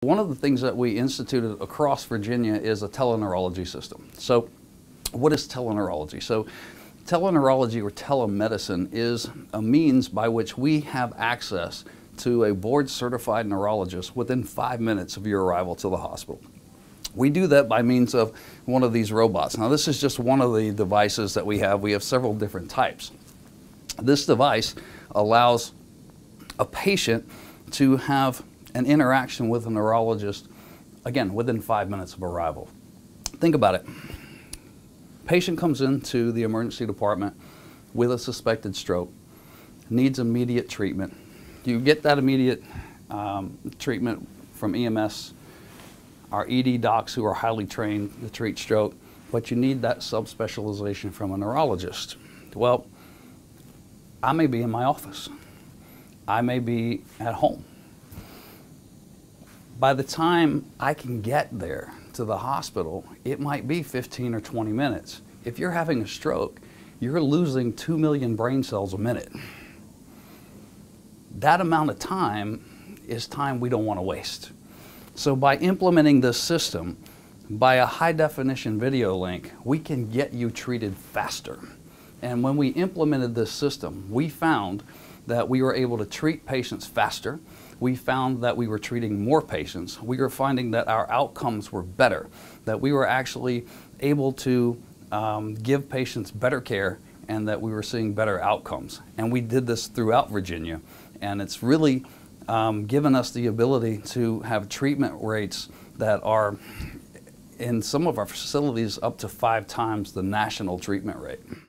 One of the things that we instituted across Virginia is a tele-neurology system. So what is tele-neurology? So tele-neurology or telemedicine is a means by which we have access to a board-certified neurologist within 5 minutes of your arrival to the hospital. We do that by means of one of these robots. Now this is just one of the devices that we have. We have several different types. This device allows a patient to have an interaction with a neurologist, again, within 5 minutes of arrival. Think about it. Patient comes into the emergency department with a suspected stroke, needs immediate treatment. You get that immediate treatment from EMS, our ED docs who are highly trained to treat stroke, but you need that subspecialization from a neurologist. Well, I may be in my office. I may be at home. By the time I can get there to the hospital, it might be 15 or 20 minutes. If you're having a stroke, you're losing 2 million brain cells a minute. That amount of time is time we don't want to waste. So by implementing this system, by a high-definition video link, we can get you treated faster. And when we implemented this system, we found that we were able to treat patients faster. We found that we were treating more patients. We were finding that our outcomes were better, that we were actually able to give patients better care, and that we were seeing better outcomes. And we did this throughout Virginia, and it's really given us the ability to have treatment rates that are, in some of our facilities, up to 5 times the national treatment rate.